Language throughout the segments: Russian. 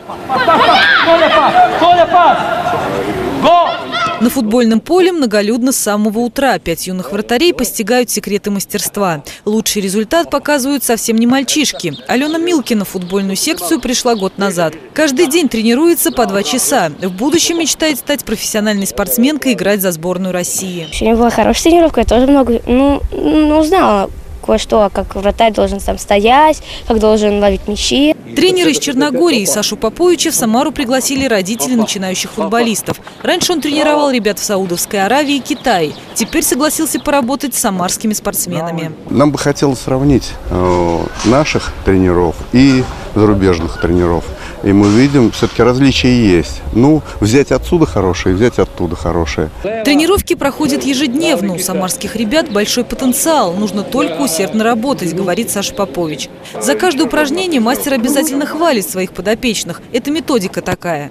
На футбольном поле многолюдно с самого утра. 5 юных вратарей постигают секреты мастерства. Лучший результат показывают совсем не мальчишки. Алена Милкина в футбольную секцию пришла год назад. Каждый день тренируется по 2 часа. В будущем мечтает стать профессиональной спортсменкой и играть за сборную России. Сегодня была хорошая тренировка, я тоже много узнала кое-что, как вратарь должен там стоять, как должен ловить мячи. Тренера из Черногории Сашу Поповича в Самару пригласили родители начинающих футболистов. Раньше он тренировал ребят в Саудовской Аравии и Китае. Теперь согласился поработать с самарскими спортсменами. Нам бы хотелось сравнить наших тренеров и зарубежных тренеров. И мы видим, все-таки различия есть. Взять отсюда хорошее, взять оттуда хорошее. Тренировки проходят ежедневно. У самарских ребят большой потенциал. Нужно только усердно работать, говорит Саша Попович. За каждое упражнение мастер обязательно хвалит своих подопечных. Это методика такая.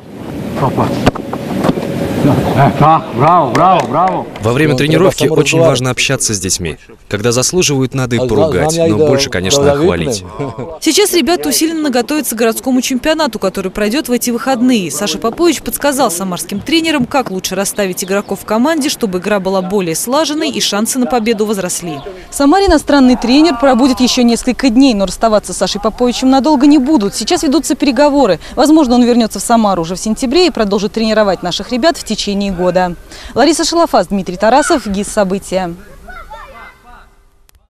Во время тренировки очень важно общаться с детьми. Когда заслуживают, надо их поругать, но больше, конечно, хвалить. Сейчас ребята усиленно готовятся к городскому чемпионату, который пройдет в эти выходные. Саша Попович подсказал самарским тренерам, как лучше расставить игроков в команде, чтобы игра была более слаженной и шансы на победу возросли. В Самаре иностранный тренер пробудет еще несколько дней, но расставаться с Сашей Поповичем надолго не будут. Сейчас ведутся переговоры. Возможно, он вернется в Самару уже в сентябре и продолжит тренировать наших ребят в течение года. Лариса Шалафас, Дмитрий Тарасов, ГИС «События».